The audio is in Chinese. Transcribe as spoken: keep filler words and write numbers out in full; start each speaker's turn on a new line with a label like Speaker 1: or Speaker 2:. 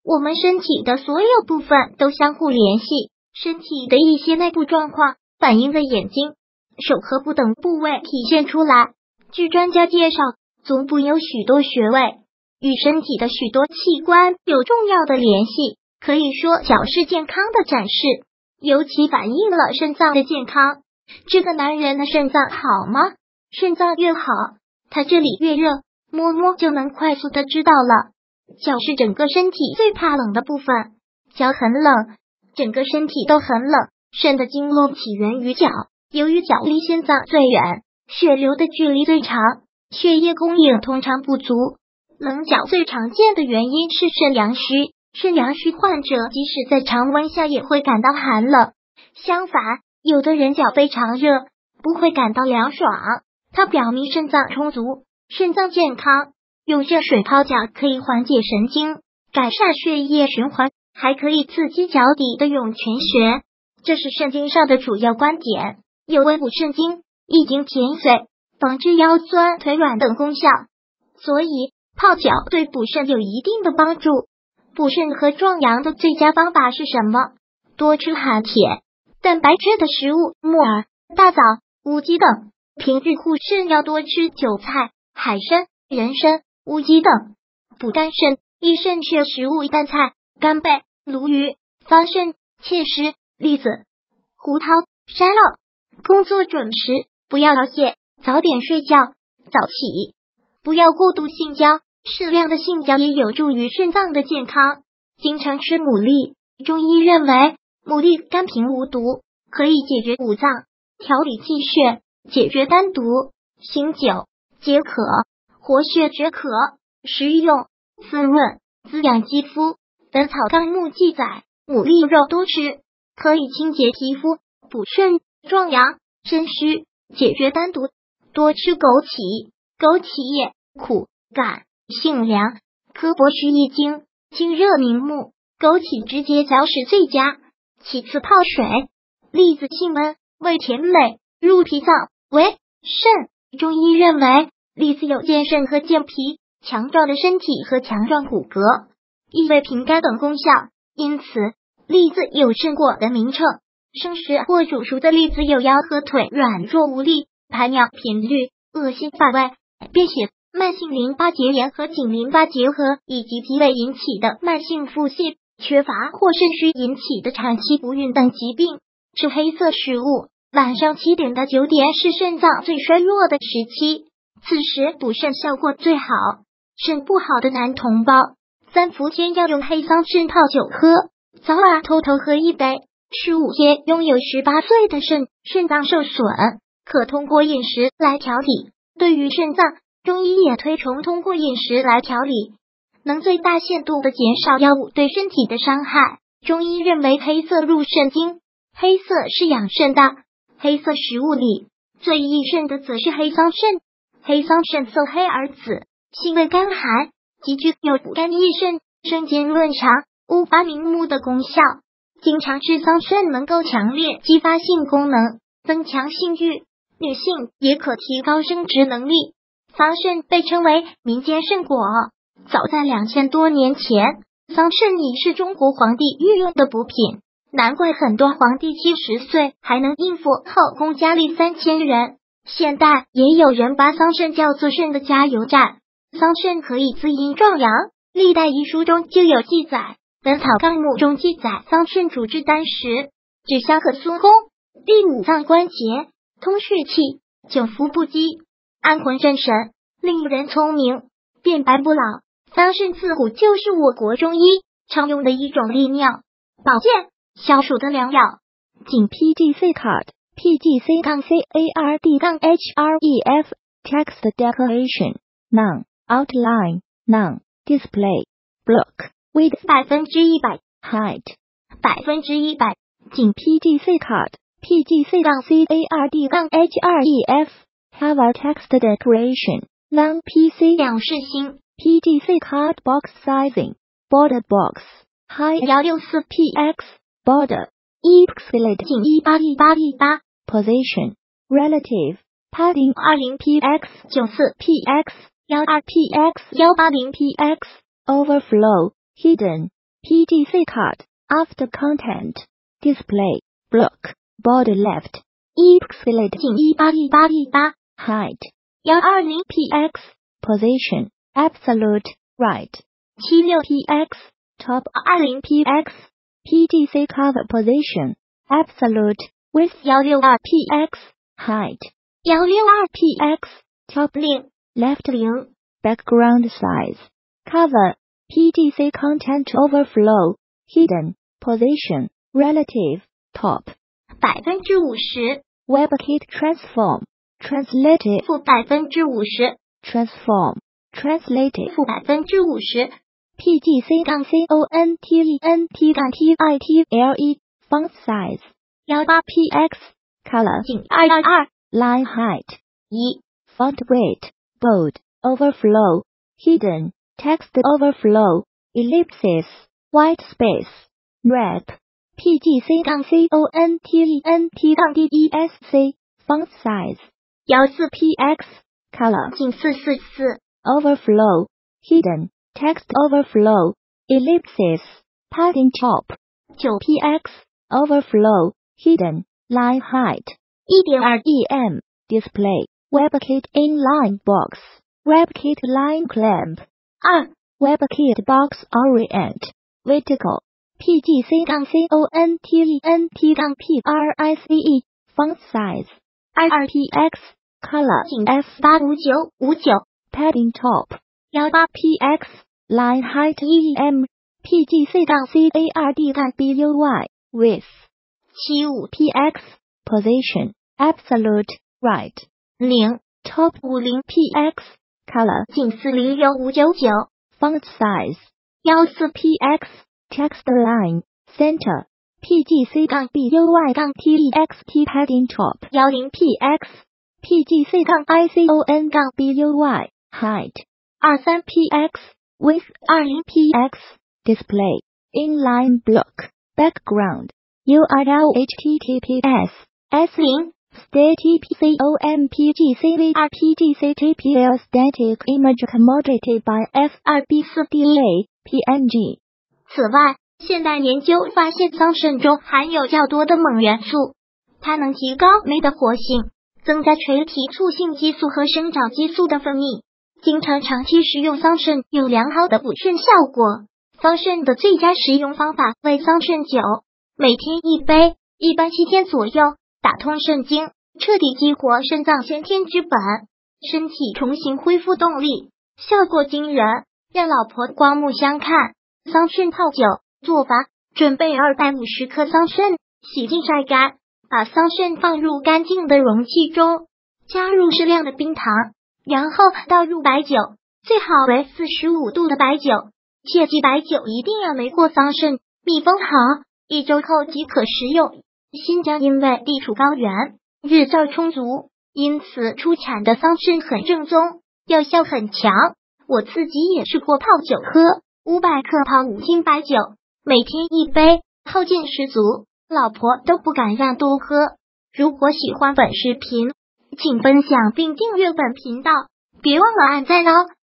Speaker 1: 我们身体的所有部分都相互联系，身体的一些内部状况反映在眼睛、手和部等部位体现出来。据专家介绍，足部有许多穴位，与身体的许多器官有重要的联系，可以说脚是健康的展示，尤其反映了肾脏的健康。这个男人的肾脏好吗？肾脏越好，他这里越热，摸摸就能快速的知道了。脚是整个身体最怕冷的部分，脚很冷，整个身体都很冷。肾的经络起源于脚，由于脚离心脏最远，血流的距离最长，血液供应通常不足。冷脚最常见的原因是肾阳虚，肾阳虚患者即使在常温下也会感到寒冷。相反，有的人脚非常热，不会感到凉爽，它表明肾脏充足，肾脏健康。用热水泡脚可以缓解神经，改善血液循环，还可以刺激脚底的涌泉穴，这是肾经上的主要观点，有温补肾经、益精填髓、防治腰酸腿软等功效。所以泡脚对补肾有一定的帮助。补肾和壮阳的最佳方法是什么？多吃含铁、蛋白质的食物，木耳、大枣、乌鸡等。平日护肾要多吃韭菜、海参、人参、乌鸡等。补肝肾、益肾血食物，蛋菜、干贝、鲈鱼、桑葚、切实、栗子、胡桃、山药。工作准时，不要熬夜，早点睡觉，早起，不要过度性交，适量的性交也有助于肾脏的健康。经常吃牡蛎，中医认为牡蛎甘平无毒，可以解决五脏，调理气血，解决丹毒，醒酒，解渴，活血止渴，食用，滋润，滋养肌肤。本草纲目记载，牡蛎肉多吃，可以清洁皮肤，补肾、壮阳、肾虚，解决丹毒。多吃枸杞，枸杞叶苦感，性凉，科博士一经，清热明目，枸杞直接嚼食最佳。其次泡水。栗子性温，味甜美，入脾脏，为肾。中医认为栗子有健肾和健脾、强壮的身体和强壮骨骼，益胃平肝等功效，因此栗子有肾果的名称。生食或煮熟的栗子有腰和腿软弱无力、排尿频率、恶心反胃、便血、慢性淋巴结炎和颈淋巴结核，以及脾胃引起的慢性腹泻、缺乏或肾虚引起的产期不孕等疾病。吃黑色食物，晚上七点到九点是肾脏最衰弱的时期，此时补肾效果最好。肾不好的男同胞，三伏天要用黑桑葚泡酒喝，早晚偷偷喝一杯。十五天拥有十八岁的肾肾脏受损，可通过饮食来调理。对于肾脏，中医也推崇通过饮食来调理，能最大限度的减少药物对身体的伤害。中医认为黑色入肾经，黑色是养肾的，黑色食物里最益肾的则是黑桑葚。黑桑葚色黑而紫，性味甘寒，极具有补肝益肾、生津润肠、乌发明目的功效。经常吃桑葚能够强烈激发性功能，增强性欲，女性也可提高生殖能力。桑葚被称为民间圣果，早在两千多年前，桑葚已是中国皇帝御用的补品，难怪很多皇帝七十岁还能应付后宫佳丽三千人。现代也有人把桑葚叫做肾的加油站。桑葚可以滋阴壮阳，历代医书中就有记载。本草纲目中记载，桑葚主治丹食、止香和疏通，第五脏关节，通血气，久服不饥，安魂镇神，令人聪明，变白不老。桑葚自古就是我国中医常用的一种利尿、保健、消暑的良药。
Speaker 2: 仅 P G C card P G C C A R D H R E F Text Declaration None Outline None Display Block Width
Speaker 1: 百分之一百
Speaker 2: Height
Speaker 1: 百分之一百
Speaker 2: 仅 P G C card P G C C A R D H R E F Have a Text Declaration None P C
Speaker 1: 两世新
Speaker 2: P G C card Box Sizing Border Box Height
Speaker 1: 一六四
Speaker 2: P X Border Encapsulate
Speaker 1: 仅一八一八一八
Speaker 2: Position Relative Padding
Speaker 1: 二零 P X 九四
Speaker 2: P X
Speaker 1: 一二
Speaker 2: P X
Speaker 1: 一八零
Speaker 2: P X Overflow Hidden P G C card after content display block border left 一 pixelate 近一八一八一八 height 一二零 px position absolute right 七六 px top 二零 px P G C cover position absolute width 一六二 px height 一六二 px top 零 left 零 background size cover P G C content overflow hidden position relative top
Speaker 1: 百分之五十
Speaker 2: WebKit transform translated
Speaker 1: 负百分之五十
Speaker 2: transform translated
Speaker 1: 负百分之五十
Speaker 2: P G C 杠 C O N T E N T 杠 T I T L E font size 一八 px color
Speaker 1: 近二二二
Speaker 2: line height
Speaker 1: 一
Speaker 2: font weight bold overflow hidden text overflow ellipsis white space wrap P G C 杠 C O N T E N T 杠 D E S C font size
Speaker 1: 一四 px
Speaker 2: color
Speaker 1: 近四四四
Speaker 2: overflow hidden text overflow ellipsis padding top
Speaker 1: 九
Speaker 2: px overflow hidden line height
Speaker 1: 一点二
Speaker 2: em display WebKit inline box WebKit line clamp
Speaker 1: 二
Speaker 2: WebKit box orient vertical P G C 杠 C O N T E N T 杠 P R I C E font size
Speaker 1: 二二
Speaker 2: px color
Speaker 1: 近
Speaker 2: f
Speaker 1: 八五九五九
Speaker 2: padding top
Speaker 1: 一八 px
Speaker 2: line height em P G C 杠 C A R D 杠 B U Y width
Speaker 1: 七五
Speaker 2: px position absolute right
Speaker 1: 零
Speaker 2: top
Speaker 1: 五零 px
Speaker 2: color
Speaker 1: 近四零六五九九
Speaker 2: font size
Speaker 1: 一四 px
Speaker 2: text line center P G C 杠 B U Y 杠 T E X T padding top
Speaker 1: 一零 px
Speaker 2: P G C 杠 I C O N 杠 B U Y height
Speaker 1: 二三 px
Speaker 2: width
Speaker 1: 二零
Speaker 2: px display inline block background U R L H T T P S S
Speaker 1: 零
Speaker 2: static C O M P G C V R P G C T P L static image commodity by F 二 B 四 delay P N G
Speaker 1: 此外，现代研究发现桑葚中含有较多的锰元素，它能提高酶的活性，增加垂体促性激素和生长激素的分泌。经常长期食用桑葚有良好的补肾效果。桑葚的最佳食用方法为桑葚酒，每天一杯，一般七天左右，打通肾经，彻底激活肾脏先天之本，身体重新恢复动力，效果惊人，让老婆刮目相看。桑葚泡酒做法：准备二百五十克桑葚，洗净晒干，把桑葚放入干净的容器中，加入适量的冰糖，然后倒入白酒，最好为四十五度的白酒，切记白酒一定要没过桑葚，密封好，一周后即可食用。新疆因为地处高原，日照充足，因此出产的桑葚很正宗，药效很强。我自己也试过泡酒喝。五百克泡五斤白酒，每天一杯，后劲十足，老婆都不敢让多喝。如果喜欢本视频，请分享并订阅本频道，别忘了按赞哦。